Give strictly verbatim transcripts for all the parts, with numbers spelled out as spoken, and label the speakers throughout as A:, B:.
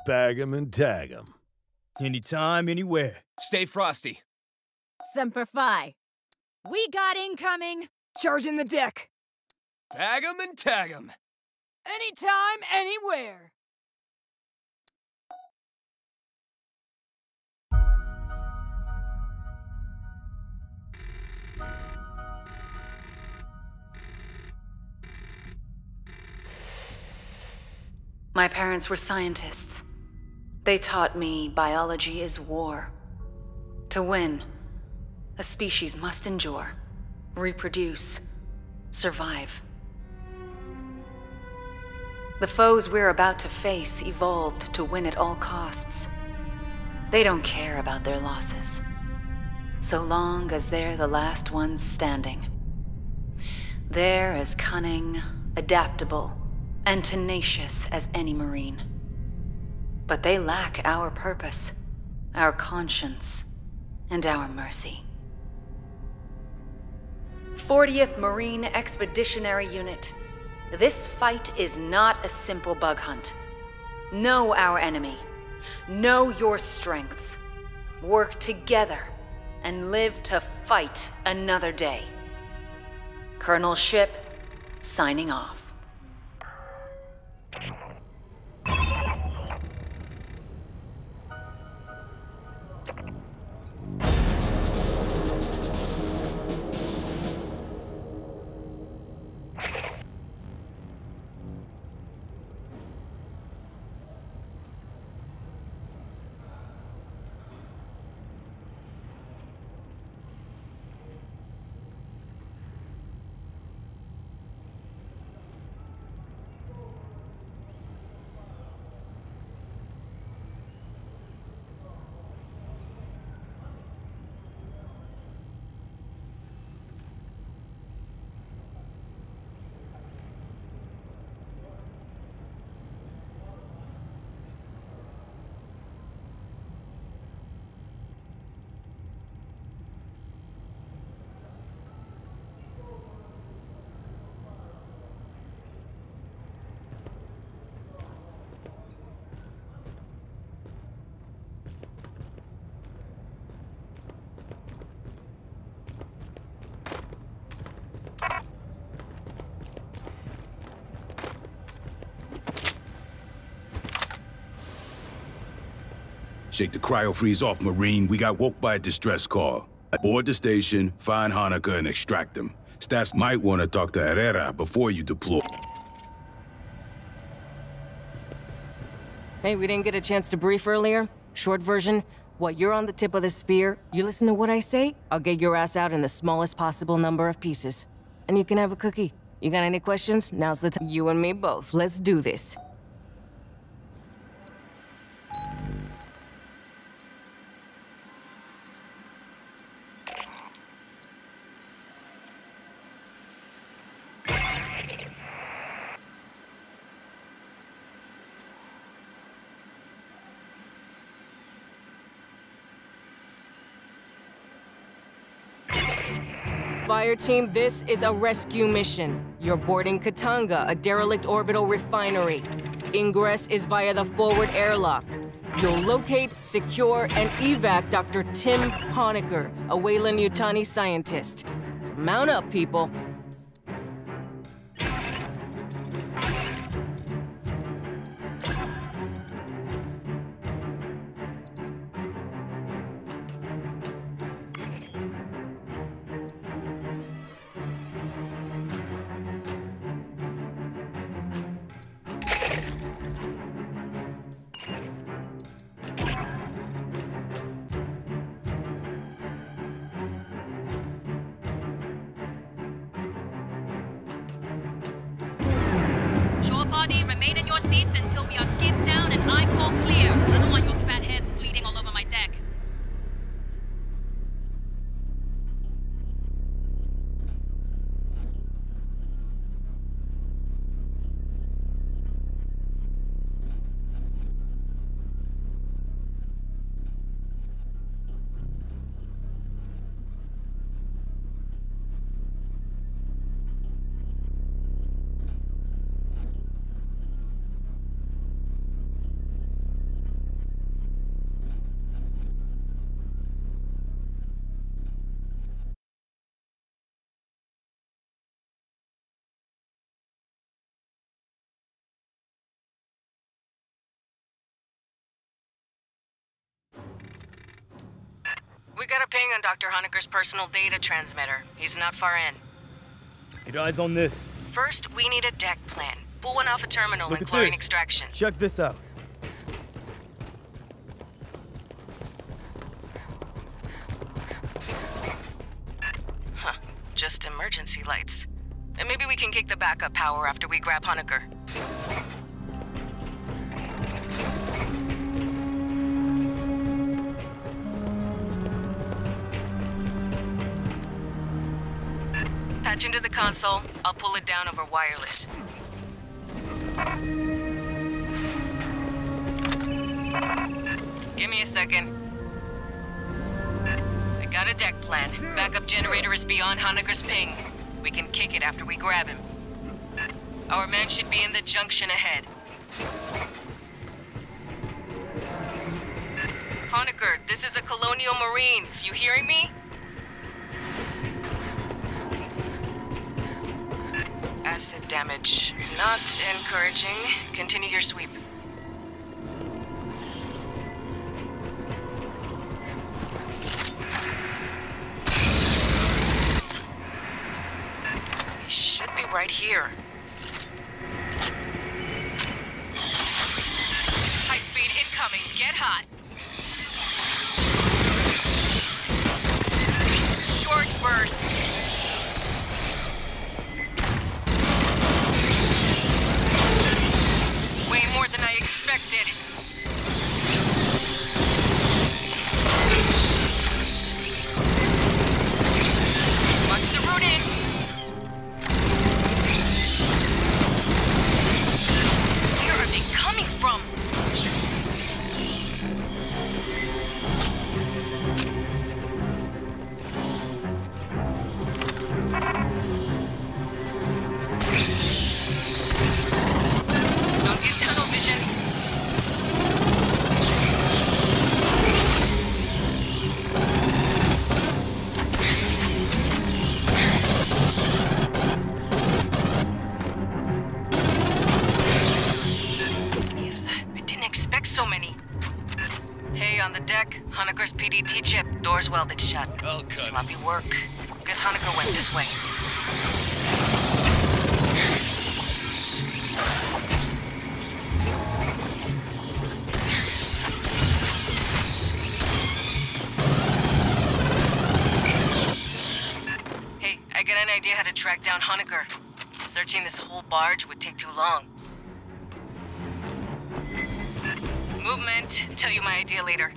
A: Bag 'em and tag 'em.
B: Anytime, anywhere. Stay frosty.
C: Semper Fi.
D: We got incoming! Charging the deck!
B: Bag 'em and tag 'em.
D: Anytime, anywhere!
E: My parents were scientists. They taught me biology is war. To win, a species must endure, reproduce, survive. The foes we're about to face evolved to win at all costs. They don't care about their losses, so long as they're the last ones standing. They're as cunning, adaptable, and tenacious as any Marine. But they lack our purpose, our conscience, and our mercy. fortieth Marine Expeditionary Unit. This fight is not a simple bug hunt. Know our enemy. Know your strengths. Work together and live to fight another day. Colonel Ship, signing off.
F: Shake the cryo-freeze off, Marine. We got woke by a distress call. Aboard the station, find Hanukkah and extract him. Staffs might want to talk to Herrera before you deploy.
G: Hey, we didn't get a chance to brief earlier. Short version, while you're on the tip of the spear, you listen to what I say, I'll get your ass out in the smallest possible number of pieces. And you can have a cookie. You got any questions? Now's the time. You and me both. Let's do this. Fire team, this is a rescue mission. You're boarding Katanga, a derelict orbital refinery. Ingress is via the forward airlock. You'll locate, secure, and evac Doctor Tim Honecker, a Weyland-Yutani scientist. So mount up, people. We got a ping on Doctor Honecker's personal data transmitter. He's not far in.
B: Get eyes on this.
G: First, we need a deck plan. Pull one off a terminal
B: Look
G: and
B: at
G: chlorine
B: this.
G: extraction.
B: Check this out.
G: Huh. Just emergency lights. And maybe we can kick the backup power after we grab Honecker. Patch into the console. I'll pull it down over wireless. Give me a second. I got a deck plan. Backup generator is beyond Honecker's ping. We can kick it after we grab him. Our men should be in the junction ahead. Honecker, this is the Colonial Marines. You hearing me? Acid damage. Not encouraging. Continue your sweep. He should be right here. High speed incoming. Get hot. Short burst. Way more than I expected. Watch the route in. Where are they coming from? Don't get tunnel vision. Mierda, I didn't expect so many. Hey, on the deck, Honecker's P D T chip. Doors welded shut.
B: I'll cut it.
G: Sloppy work. Guess Honecker went this way. Hey, I got an idea how to track down Honecker. Searching this whole barge would take too long. Movement. Tell you my idea later.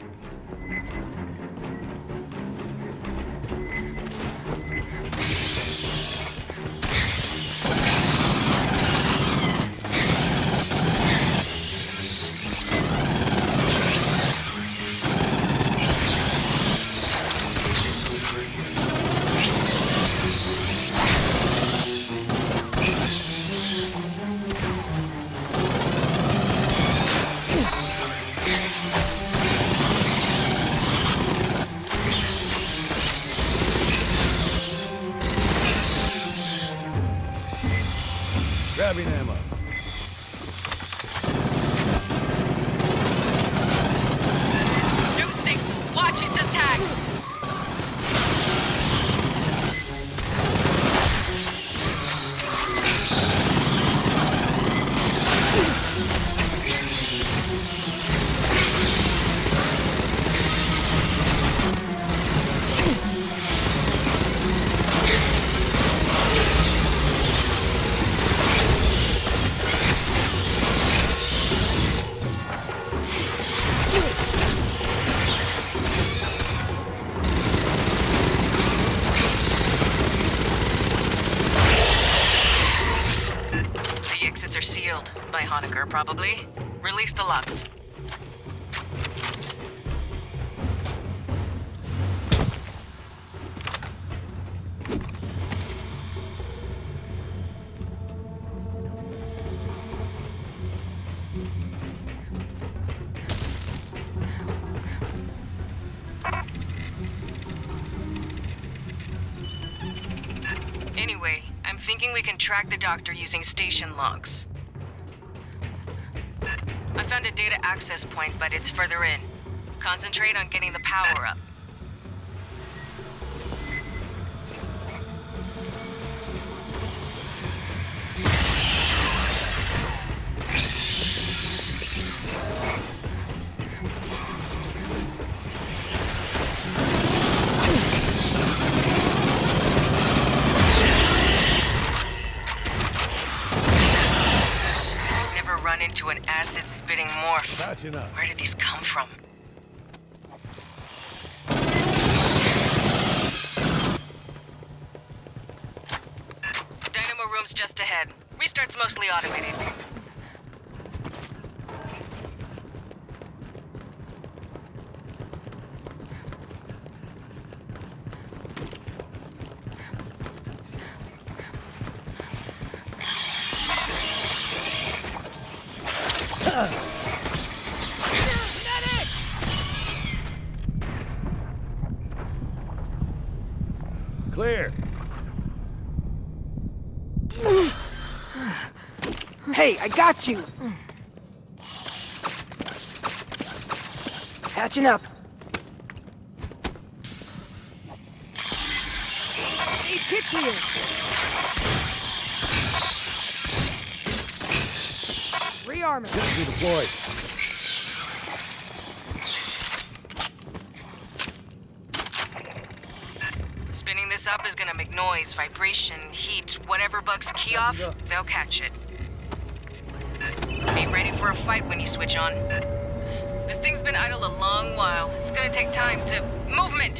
F: Grabbing ammo.
G: Noosing! Watch its attack! The exits are sealed. By Honecker, probably. Release the locks. Anyway, I'm thinking we can track the doctor using station logs. I found a data access point, but it's further in. Concentrate on getting the power up.
B: Patching up.
G: Where did these come from? Dynamo room's just ahead. Restart's mostly automated.
B: Clear.
D: Hey, I got you! Patching up. Eight kits here! Rearming.
B: Sentry deployed.
G: Spinning this up is gonna make noise, vibration, heat, whatever bugs key off, they'll catch it. Be ready for a fight when you switch on. This thing's been idle a long while. It's gonna take time to... Movement!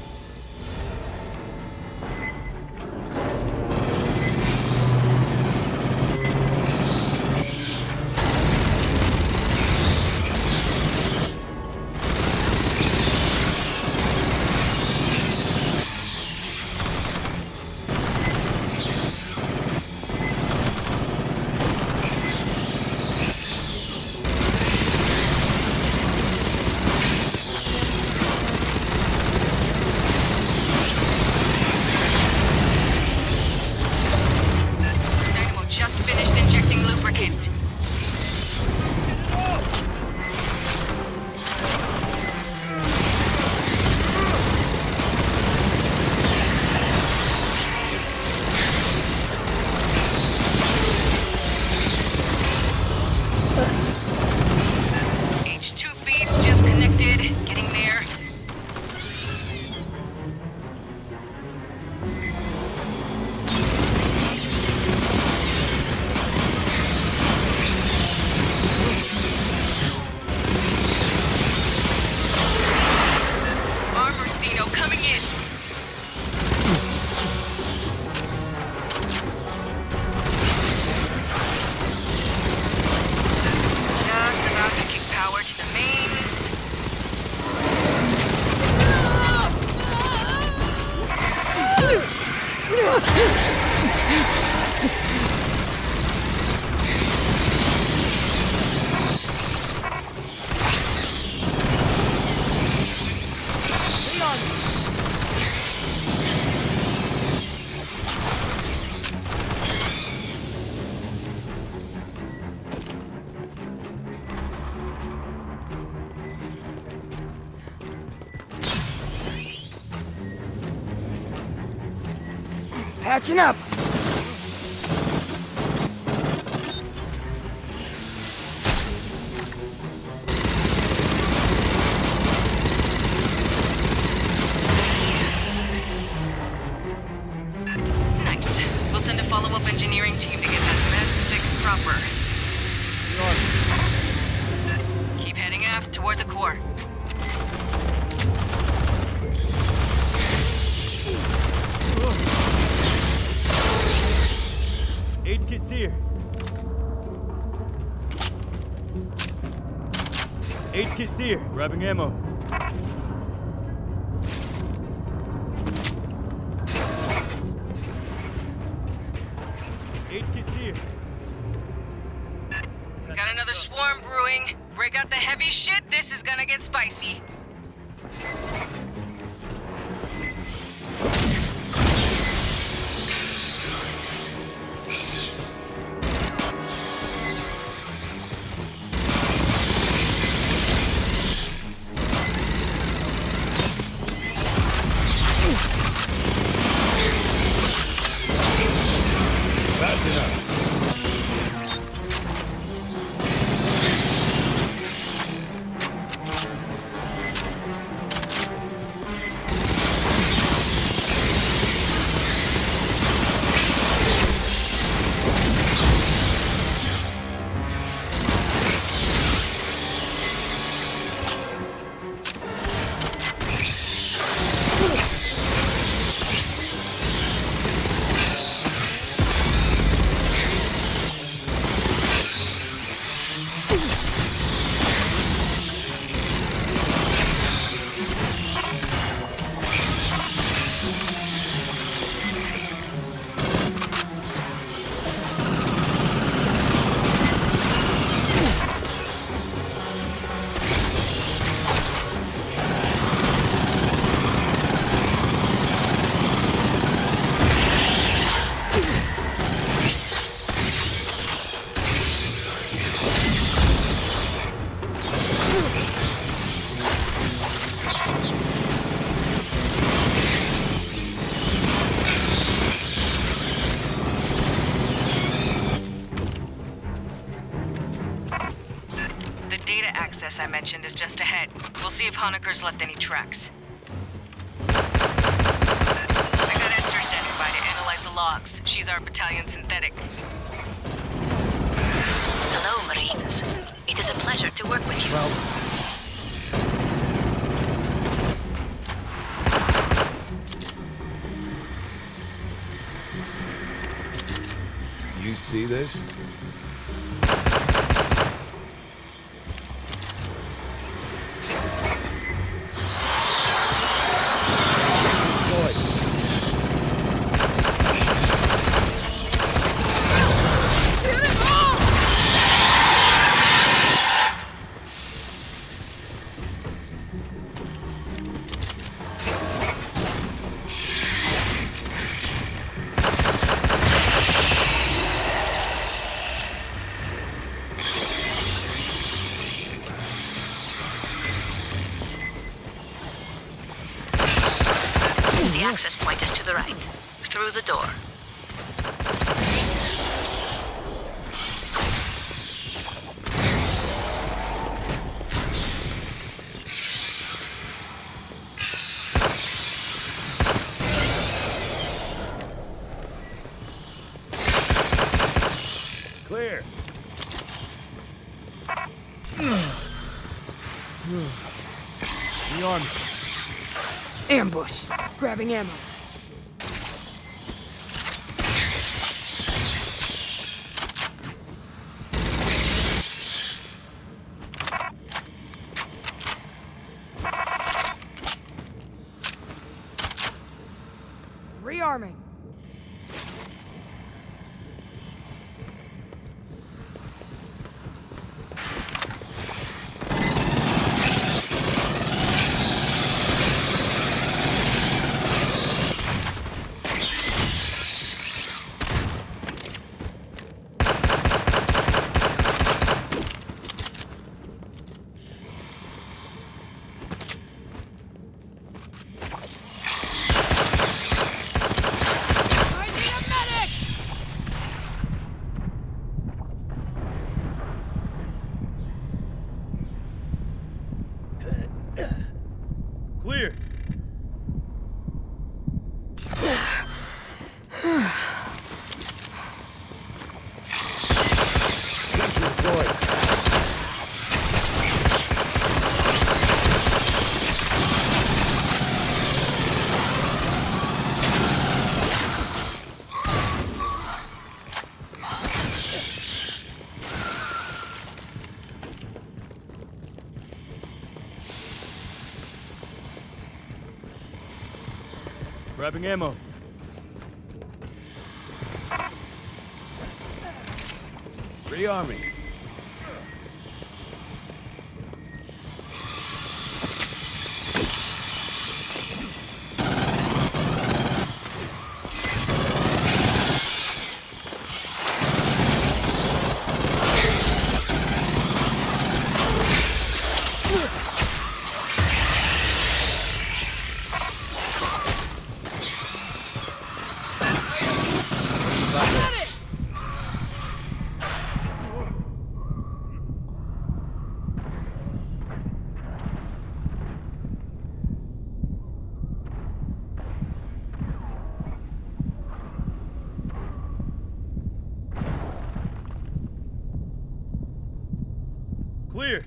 D: Patching up.
G: Nice. We'll send a follow-up engineering team to get that mess fixed proper. Keep heading aft toward the core.
B: Eight kits here. Eight kits here. Grabbing ammo. Eight kits here.
G: Got another swarm brewing. Break out the heavy shit. This is gonna get spicy. mentioned is just ahead. We'll see if Honeker's left any tracks. I got Esther standing by to analyze the logs. She's our battalion synthetic.
A: Hello, Marines. It is a pleasure to work with you.
B: Well,
H: You see this?
A: The access point is to the right. Through the door.
B: clear. Rearm.
D: Ambush. Grabbing ammo. Rearming.
B: Clear. Grabbing ammo. Rearming. Clear.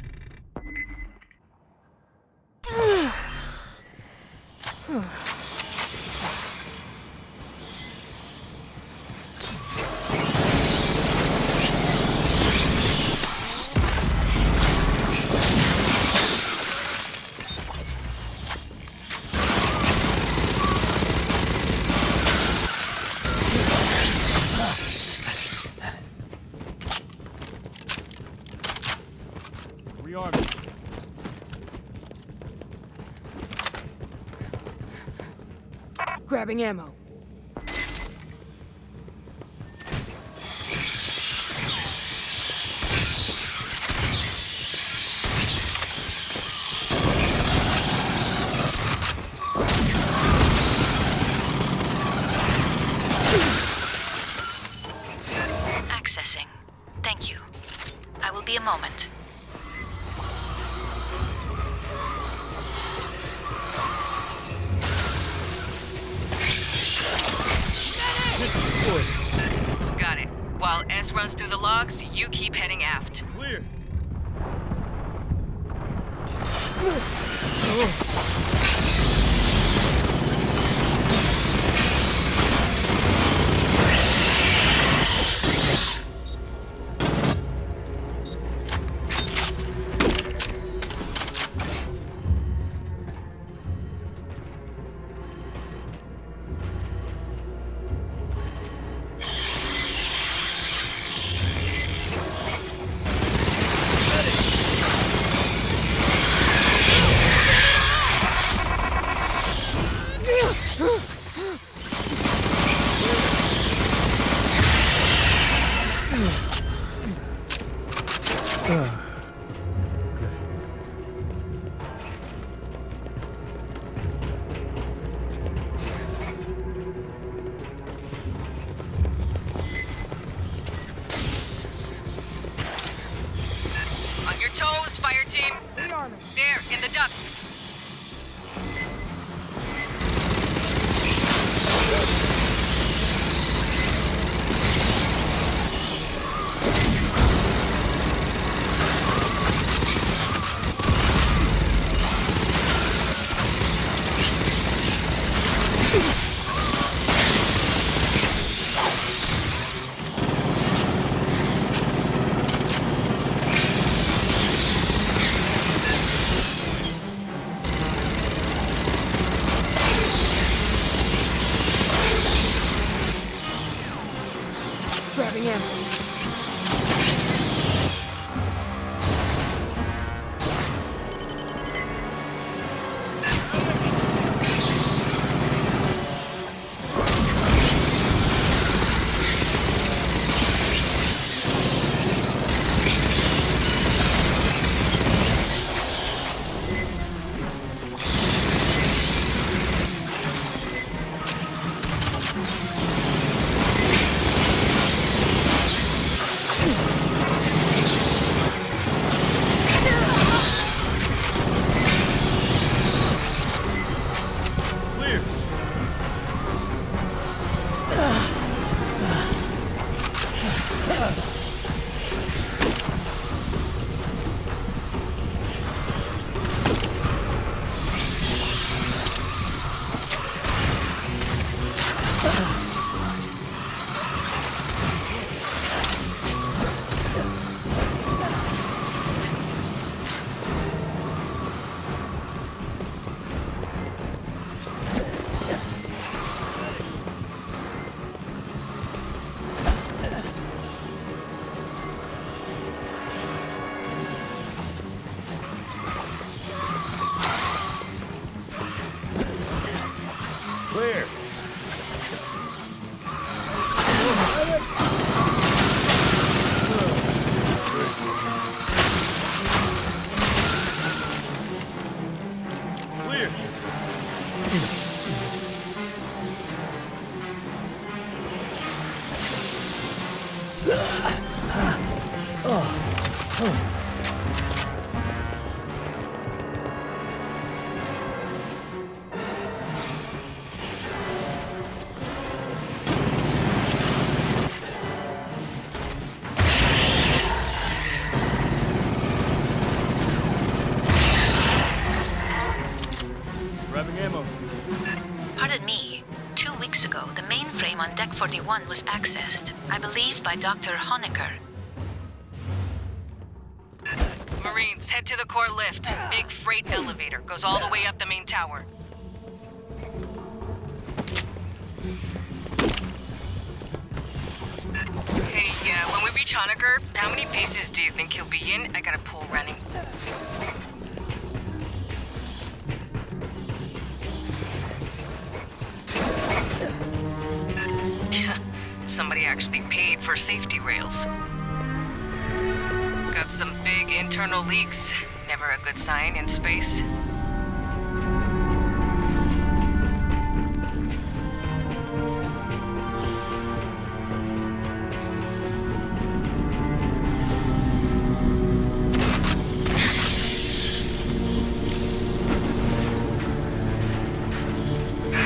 B: Rearming.
D: Grabbing ammo.
A: Accessing. Thank you. I will be a moment.
G: S runs through the logs, you keep heading aft.
B: Clear.
G: On your toes, fire team. There, in the duct.
D: Grabbing him.
B: Clear. Clear. Clear. Grabbing ammo.
A: Pardon me. Two weeks ago, the mainframe on Deck forty-one was accessed, I believe by Doctor Honecker.
G: Marines, head to the core lift. Big freight elevator. Goes all the way up the main tower. Hey, uh, when we reach Honecker, how many paces do you think he'll be in? I got a pool running. Somebody actually paid for safety rails. Got some big internal leaks. Never a good sign in space.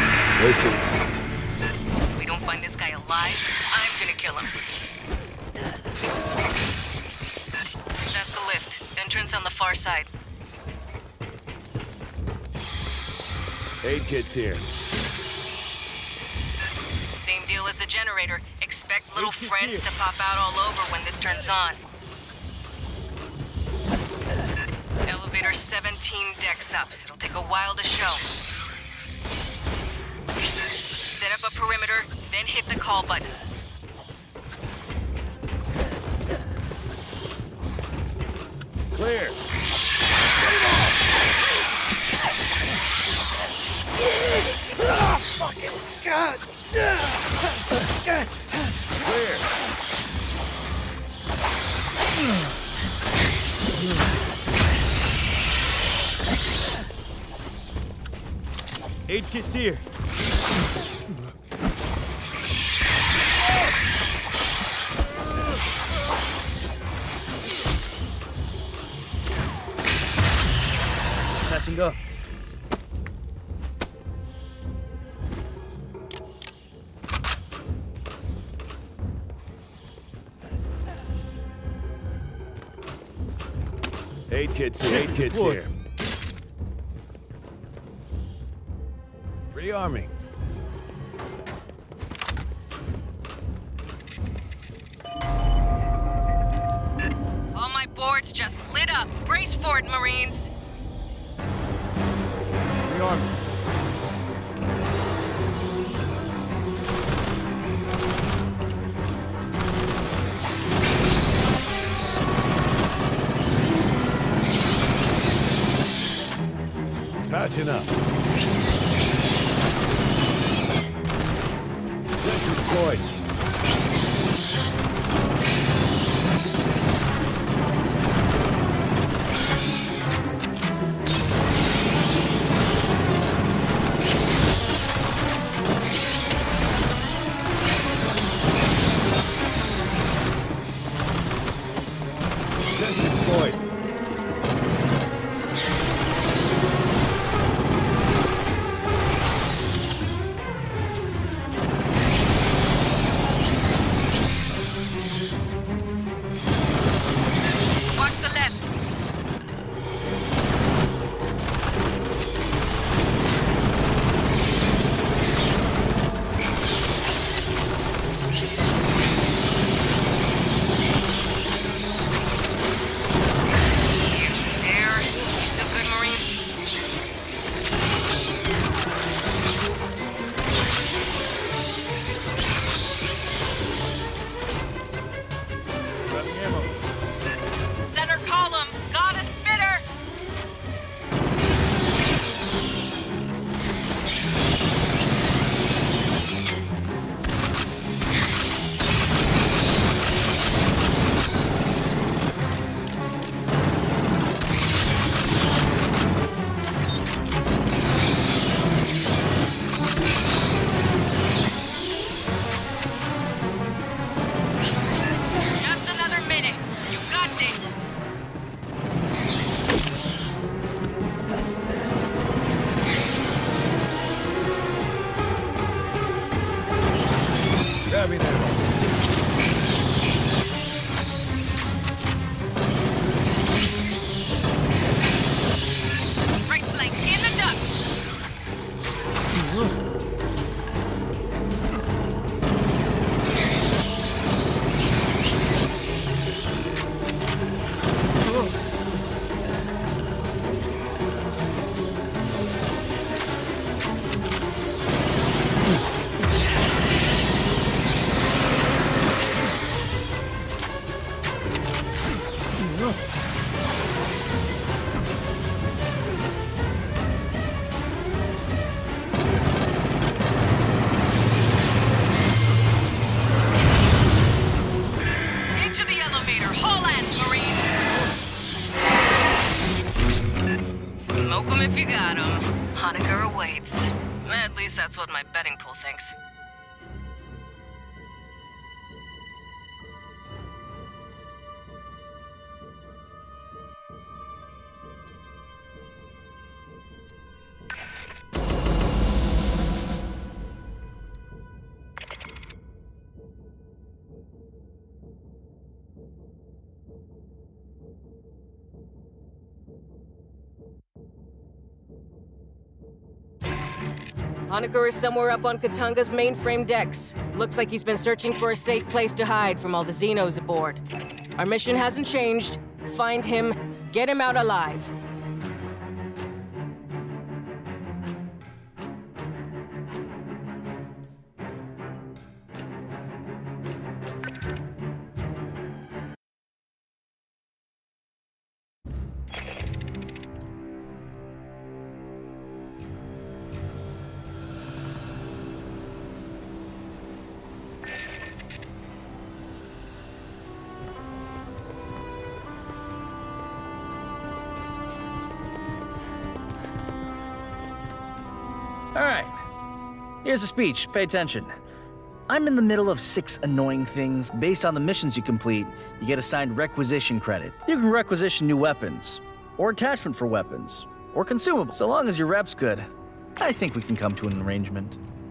H: Listen.
G: If we don't find this guy alive, I'm gonna kill him. entrance on the far side.
H: Aid kit's here.
G: Same deal as the generator. Expect little friends to pop out all over when this turns on. Elevator seventeen decks up. It'll take a while to show. Set up a perimeter, then hit the call button.
B: Clear. Clear. Aid kit's here. Catching up.
H: Aid kit's here. Aid kit's
B: Deploy.
H: here. Rearming.
G: All my boards just lit up. Brace for it, Marines.
B: Rearming.
H: Patching up. Sentry deployed. Sentry deployed.
G: Watch the left. There. You still good, Marines?
B: Grabbing ammo.
G: Center column. Got a spitter. Just another minute. You got this.
H: Grabbing ammo.
G: Right flank in the duck. Into the elevator. Haul ass, Marines. Smoke 'em if you got 'em. Honecker awaits. At least that's what my betting pool thinks. Honecker is somewhere up on Katanga's mainframe decks. Looks like he's been searching for a safe place to hide from all the Xenos aboard. Our mission hasn't changed. Find him, get him out alive.
I: All right. Here's a speech. Pay attention. I'm in the middle of six annoying things. Based on the missions you complete, you get assigned requisition credit. You can requisition new weapons, or attachment for weapons, or consumables. So long as your rep's good, I think we can come to an arrangement.